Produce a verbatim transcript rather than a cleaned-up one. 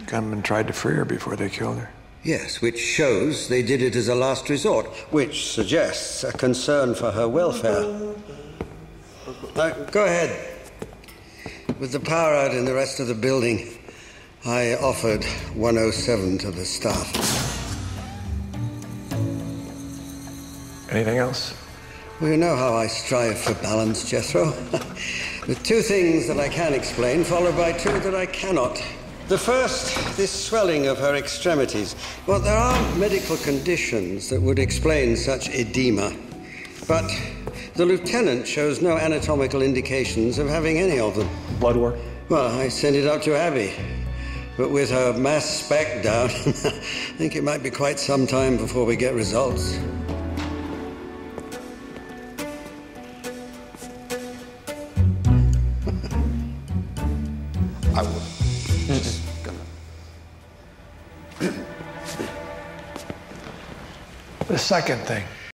gunmen tried to free her before they killed her. Yes, which shows they did it as a last resort, which suggests a concern for her welfare. Now, go ahead. With the power out in the rest of the building, I offered one oh seven to the staff. Anything else? Well, you know how I strive for balance, Jethro. With two things that I can explain, followed by two that I cannot. The first, this swelling of her extremities. Well, there are medical conditions that would explain such edema. But the lieutenant shows no anatomical indications of having any of them. Blood work? Well, I sent it up to Abby. But with her mass spec down, I think it might be quite some time before we get results. I will. You're just gonna... The second thing.